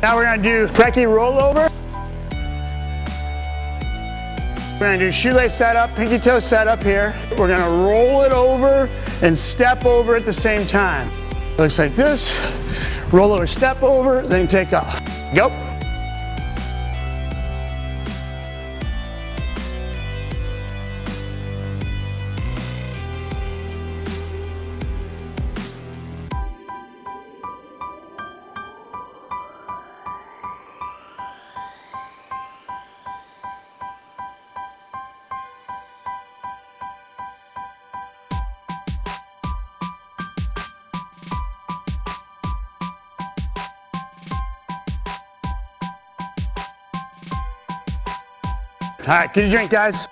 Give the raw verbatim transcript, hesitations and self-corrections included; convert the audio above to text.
Now we're gonna do Preki rollover. We're gonna do shoelace setup, pinky toe setup here. We're gonna roll it over and step over at the same time. Looks like this. Roll over, step over, then take off. Go. All right, get a drink, guys.